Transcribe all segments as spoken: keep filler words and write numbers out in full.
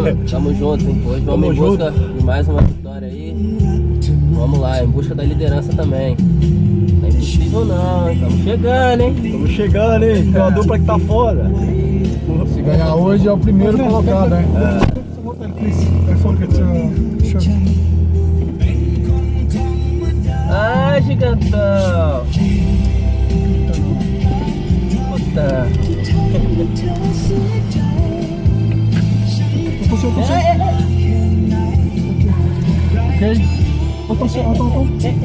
Tamo junto, hein? Hoje vamos em busca de mais uma vitória aí. Vamos lá, em busca da liderança também. Não é impossível não, estamos chegando, hein? Estamos chegando, hein? Tem uma dupla que tá foda. Se ganhar hoje é o primeiro colocado, hein? É. Ah, gigantão! Puta! Ok? Attention, attends, attends.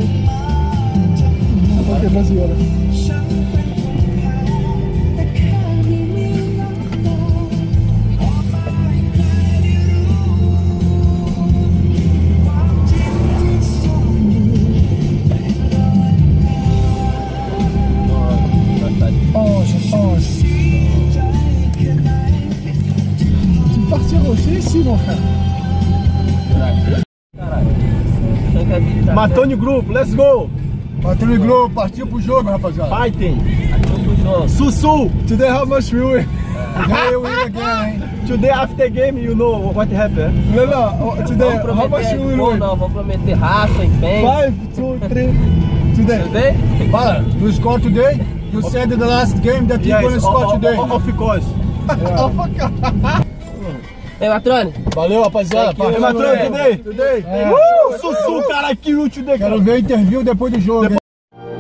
Ok, vas-y, voilà. Sim, mon frère. Matou no grupo, let's go! Matou no grupo, partiu pro jogo, rapaziada. Fighting! Partiu pro jogo. Sussu! Today how much we win? Today we win again, hein? Today after game you know what happened. Não, não, today how much we win? Não, vamos prometer raça, empenho. Five, two, three. Today. Today? Bala, you score today? You said in the last game that you Yes, gonna score of, today. Of, of course. Ei, Matrone. Valeu, rapaziada. Thank you, Hey, Matrone, today? Today. É. Uh, Sussu, cara, que útil today. Quero ver a interview depois do jogo. Depois...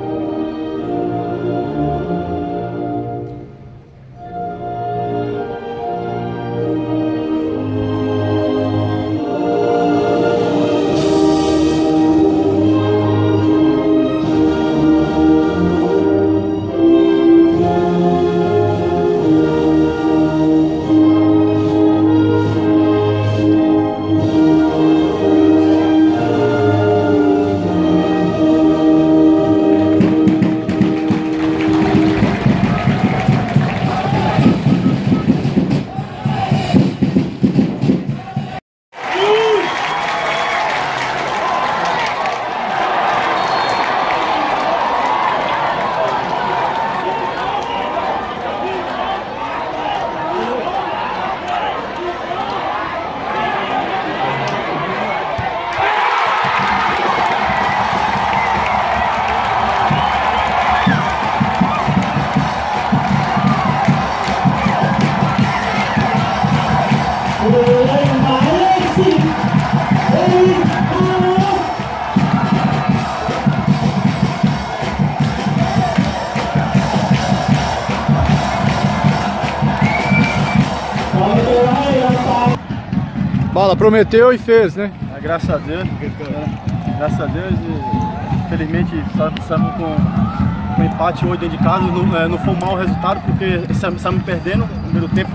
Bala, prometeu e fez, né? É, graças a Deus. É, graças a Deus. E, felizmente estamos com, com empate hoje dentro de casa. Não, é, não foi um mau resultado porque estamos perdendo no primeiro tempo.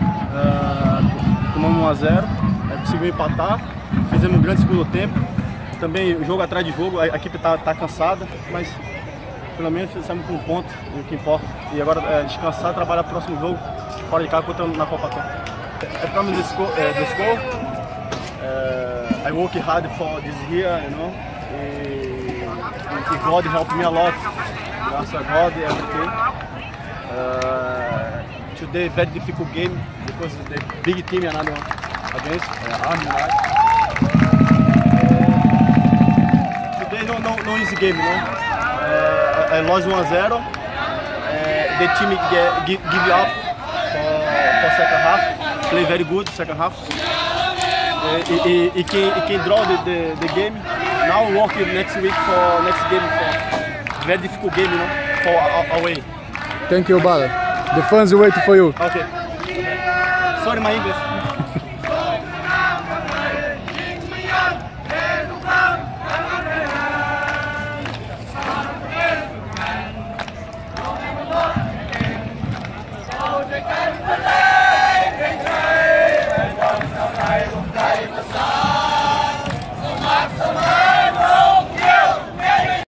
É, tomamos um a zero. É, conseguimos empatar. Fizemos um grande segundo tempo. Também jogo atrás de jogo. A, a equipe está tá cansada, mas pelo menos estamos com um ponto, o que importa. E agora é, descansar, trabalhar o próximo jogo fora de casa contra na Copa Tom. I promise the score. Uh, the score. Uh, I work hard for this year, you know. And God helped me a lot. Graças a God, everything. Uh, today very difficult game because the big team another one against uh, Army. Right? Uh, today no no no easy game, you know. Uh, I lost one zero. Uh, the team get, give, give up for for second half. Play very good second half. Uh, he, he, he, can, he can draw the, the, the game. Now working next week for next game for very difficult game, you know, for away. Thank you, Bala. The fans are waiting for you. Okay. Sorry, my English.